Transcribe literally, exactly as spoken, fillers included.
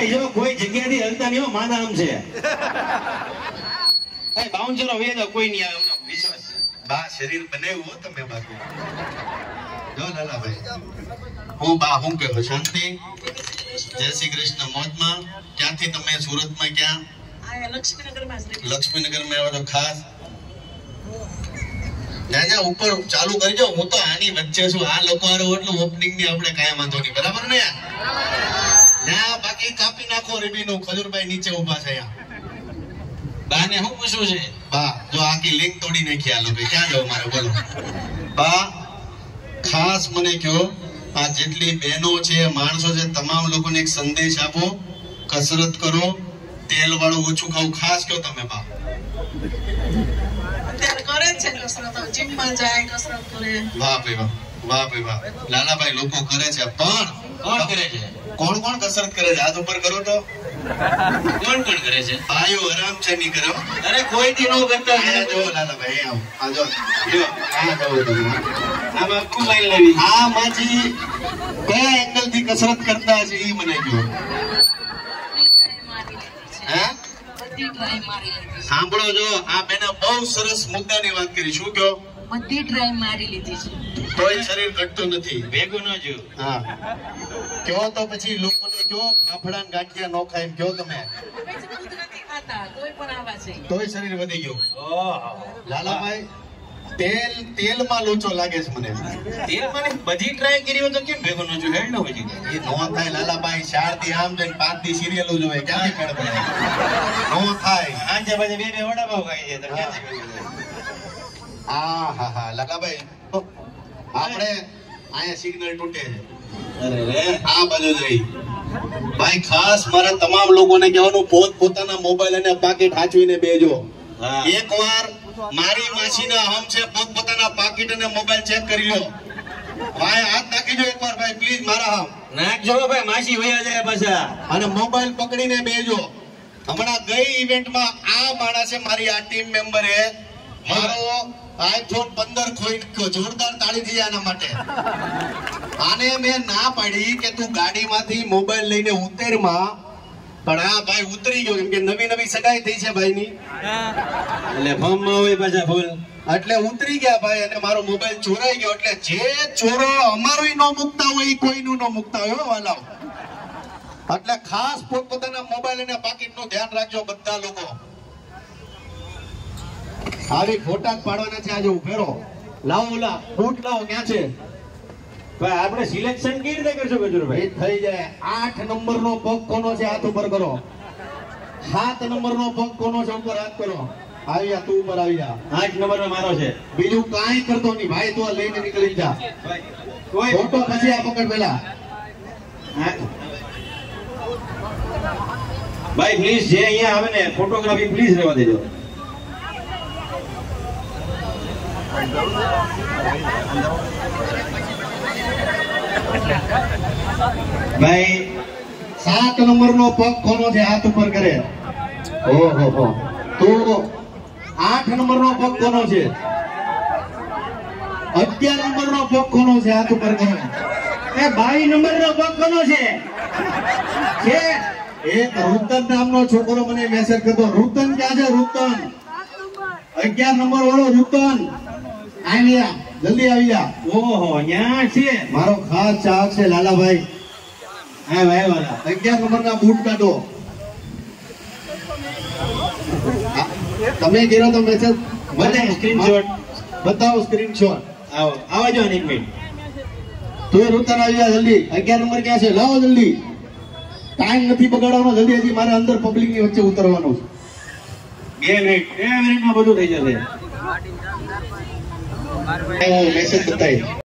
ભાઈ જો કોઈ જગ્યાથી હલતા નહીં હો, માના આમ છે. એ બાઉન્સરો વેદો કોઈ નહીં આવે એમનો વિશ્વાસ છે. બા શરીર બનાવ્યું હો તમે બાકી. જો લાલાભાઈ હું બા હું કહો શાંતિ. જય શ્રી કૃષ્ણ. મોજમાં. ક્યાંથી તમે? સુરતમાં ક્યાં? લક્ષ્મીનગરમાં લક્ષ્મીનગરમાં આવ્યા તો ખાસ ના ઉપર ચાલુ કરજો. હું તો આની વચ્ચે છું. આ લોકો આરો એટલું ઓપનિંગ ની આપણે કાંઈ વાંધો નહીં, બરાબર ને? ના બાકી કાપી નાખો રીબીનું. ખજૂરભાઈ નીચે ઉભા છે. બાને શું પૂછવું છે? બા જો આખી લિંક તોડી નાખી આ લોકો. ક્યાં જાવ મારે બોલો? બા ખાસ મને કહો, આ જેટલી બહેનો છે, માણસો છે, તમામ લોકોને એક સંદેશ આપો. કસરત કરો, તેલ વાળું ઓછું ખાવું. ખાસ કહો તમે બા. કરે છે કસરત, જીમમાં જાય, કસરત કરે. વાહ ભાઈ વાહ, વાહ ભાઈ વાહ. લાલાભાઈ લોકો કરે છે, પણ કોણ કરે છે? કોણ કોણ કસરત કરે છે? હાથ ઉપર કરો તો. કોણ કોણ કરે છે? ભાઈઓ આરામ છે નહીં કરો. અરે કોઈ થી નો કરતા. આ જો લાલાભાઈ આવો. આ જો જો આ જો તમે. આમાં કુમાઈ લેવી. આ માજી કયા એંગલ થી કસરત કરતા છે એ મને કહો. હે સાંભળો, જો આ બેને બહુ સરસ મુદ્દાની વાત કરી. શું કહો? બધી ટ્રાય મારી લીધી છે, તોય શરીર ઘટતું નથી. ભેગું ન જો. હા કયો તો પછી લોકોને કયો ફાફડા ગાંઠિયા નો ખાય એમ કયો તમે. નથી ખાતા તોય પણ આવા છે. તોય શરીર વધી ગયું. ઓહો લાલાભાઈ તેલ તેલમાં લોચો લાગે છે મને. તેલ મને બધી ટ્રાય કરી હોય તો કેમ ભેગું ન જો? હેડ ન હોય. એ નો થાય લાલાભાઈ. ચાર થી આમ જઈને પાંચ થી સિરિયલો જોવે. ક્યાંથી મેળ પડે? નો થાય. આજે પછી બે બે વડાપાવ ખાઈ જાય તો ક્યાંથી? હા હા હા લાલાભાઈ આપણે અહીંયા સિગ્નલ તૂટે છે. અરે રે આ બાજુ જઈ. ભાઈ ખાસ મારા તમામ લોકોને કહેવાનું, પોત પોતાના મોબાઈલ અને પાકીટ હાચવીને બેજો. હા. એક વાર મારી માસીના હમ છે, પોત પોતાના પાકીટ અને મોબાઈલ ચેક કરી લો. ભાઈ હાથ નાખી જો એકવાર ભાઈ પ્લીઝ મારા હમ. નાખજો ભાઈ, માસી વયા જાય પાછા. અને મોબાઈલ પકડીને બેજો. હમણાં ગઈ ઇવેન્ટમાં આ માણસે મારી આ ટીમ મેમ્બરે મારો આઈફોન પંદર ખોઈ નાખ્યો. જોરદાર તાળી થઈ આના માટે. આને મેં ના પાડી કે તું ગાડીમાંથી મોબાઈલ લઈને ઉતરમાં, પણ આ ભાઈ ઉતરી ગયો કેમ કે નવી નવી સગાઈ થઈ છે ભાઈની. એટલે ફોર્મમાં હોય પાછા ફૂલ. એટલે ઉતરી ગયા ભાઈ અને મારો મોબાઈલ ચોરાઈ ગયો. એટલે જે ચોરો અમારું ન મુકતા હોય એ કોઈનું ન મુકતા હોય હો વાલાઓ. એટલે ખાસ પોતપોતાના મોબાઈલ અને પાકીટ નું ધ્યાન રાખજો બધા લોકો. આવી ફોટા પાડવાના છે. આજે ઉભેરો લાવો, ઓલા બૂટ લાવો. ક્યાં છે ભાઈ? આપણે સિલેક્શન કેવી રીતે કરશો ગજુરભાઈ? થઈ જાય. આઠ નંબર નો પગ કોનો છે? હાથ ઉપર કરો. સાત નંબર નો પગ કોનો છે? ઉપર હાથ કરો. આવી જા, તું ઉપર આવી જા. આઠ નંબર નો મારો છે. બીજું કાંઈ કરતો નહીં ભાઈ. તું આ લઈને નીકળી જા. કોઈ ફોટો પછી આ પકડ પેલા. ભાઈ પ્લીઝ, જે અહીંયા આવે ને ફોટોગ્રાફી પ્લીઝ રહેવા દેજો. ભાઈ સાત નંબર નો પગ કોનો છે? હાથ ઉપર કરે. ઓહો હો. તો આઠ નંબર નો પગ કોનો છે? અગિયાર નંબર નો પગ કોનો છે? હાથ ઉપર કરો. એ બાવીસ નંબર નો પગ કોનો છે? છે એક રુતન નામનો છોકરો મને મેસેજ કરતો. રુતન ક્યાં છે? રુતન અગિયાર નંબર વાળો રુતન આવી જા, જલ્દી આવી જા. ઓહો ન્યા છે. મારો ખાસ ચાહક છે લાલાભાઈ. હા ભાઈ વાળા અગિયાર નંબર ના બૂટ કાઢો. તમે કર્યો તો મેસેજ? બતાવો સ્ક્રીનશોટ. બતાવો સ્ક્રીનશોટ. આવો આવો જો એક મિનિટ. તું રુતન આવી જા જલ્દી. અગિયાર નંબર ક્યાં છે? લાવો જલ્દી. ટાઈમ નથી બગાડવાનો. જલ્દી હજી મારે અંદર પબ્લિક ની વચ્ચે ઉતરવાનું છે. બે મિનિટ બે મિનિટમાં બધું થઈ જશે. મેસેજ બતાવી.